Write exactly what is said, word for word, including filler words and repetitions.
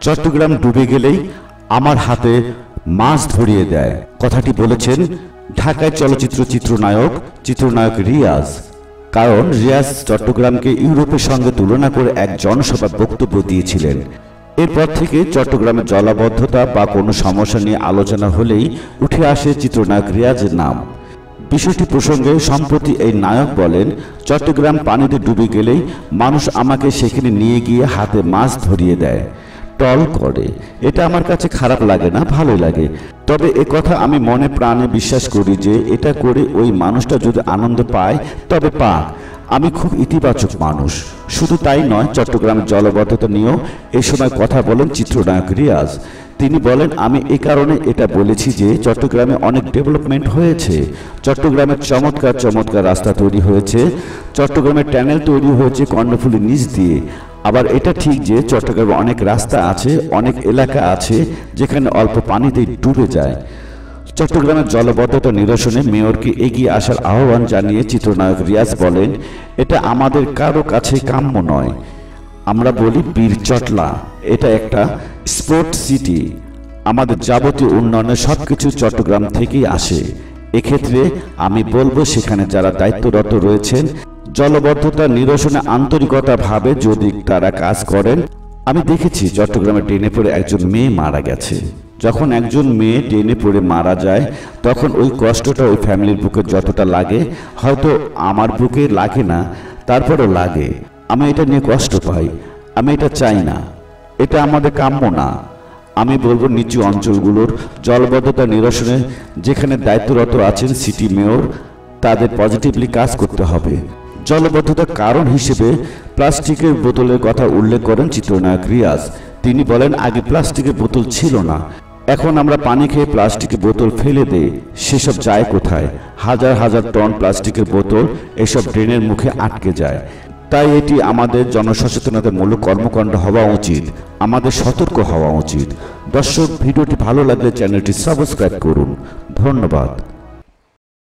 চট্টগ্রাম ডুবে গেলেই আমার হাতে মাছ ধরিয়ে দেয়। কথাটি বলেছেন ঢাকায় চলচ্চিত্র চিত্রনায়ক চিত্রনায়ক রিয়াজ। কারণ রিয়াজ চট্টগ্রামকে ইউরোপের সঙ্গে তুলনা করে এক জনসভায় বক্তব্য দিয়েছিলেন। এরপর থেকে চট্টগ্রামের জলাবদ্ধতা বা কোনো সমস্যা নিয়ে আলোচনা হলেই উঠে আসে চিত্রনায়ক রিয়াজের নাম। বিষয়টি প্রসঙ্গে সম্প্রতি এই নায়ক বলেন, চট্টগ্রাম পানিতে ডুবে গেলেই মানুষ আমাকে সেখানে নিয়ে গিয়ে হাতে মাছ ধরিয়ে দেয়, টল করে। এটা আমার কাছে খারাপ লাগে না, ভালোই লাগে। তবে এ কথা আমি মনে প্রাণে বিশ্বাস করি যে এটা করে ওই মানুষটা যদি আনন্দ পায় তবে পাক। আমি খুব ইতিবাচক মানুষ। শুধু তাই নয়, চট্টগ্রামের জলাবদ্ধতা নিয়েও এ সময় কথা বলেন চিত্রনায়ক রিয়াজ। তিনি বলেন, আমি এই কারণে এটা বলেছি যে চট্টগ্রামে অনেক ডেভেলপমেন্ট হয়েছে। চট্টগ্রামের চমৎকার চমৎকার রাস্তা তৈরি হয়েছে। চট্টগ্রামের ট্যানেল তৈরি হয়েছে কর্ণফুলীর নিচ দিয়ে। আবার এটা ঠিক যে চট্টগ্রামে অনেক রাস্তা আছে, অনেক এলাকা আছে যেখানে অল্প পানিতেই ডুবে যায়। চট্টগ্রামের জলাবদ্ধতা নিরসনে মেয়রকে এগিয়ে আসার আহ্বান জানিয়ে চিত্রনায়ক রিয়াজ বলেন, এটা আমাদের কারো কাছে কাম্য নয়। আমরা বলি বীর চটলা, এটা একটা স্পোর্ট সিটি। আমাদের যাবতীয় উন্নয়নের সবকিছু চট্টগ্রাম থেকেই আসে। এক্ষেত্রে আমি বলবো সেখানে যারা দায়িত্বরত রয়েছেন জলাবদ্ধতা নিরসনে আন্তরিকতা ভাবে যদি তারা কাজ করেন। আমি দেখেছি চট্টগ্রামে ড্রেনে পড়ে একজন মেয়ে মারা গেছে। যখন একজন মেয়ে ড্রেনে পড়ে মারা যায় তখন ওই কষ্টটা ওই ফ্যামিলির বুকে যতটা লাগে হয়তো আমার বুকে লাগে না, তারপরও লাগে। আমি এটা নিয়ে কষ্ট পাই, আমি এটা চাই না, এটা আমাদের কাম্য না। আমি বলবো নিচু অঞ্চলগুলোর জলাবদ্ধতা নিরসনে যেখানে দায়িত্বরত আছেন সিটি মেয়র, তাদের পজিটিভলি কাজ করতে হবে। জলাবদ্ধতার কারণ হিসেবে প্লাস্টিকের বোতলের কথা উল্লেখ করেন চিত্রনায়ক রিয়াজ। তিনি বলেন, আগে প্লাস্টিকের বোতল ছিল না, এখন আমরা পানি খেয়ে প্লাস্টিকের বোতল ফেলে দেই। সেসব যায় কোথায়? হাজার হাজার টন প্লাস্টিকের বোতল এসব ড্রেনের মুখে আটকে যায়। তাই এটি আমাদের জনসচেতনতামূলক কর্মকাণ্ড হওয়া উচিত, আমাদের সতর্ক হওয়া উচিত। দর্শক, ভিডিওটি ভালো লাগলে চ্যানেলটি সাবস্ক্রাইব করুন। ধন্যবাদ।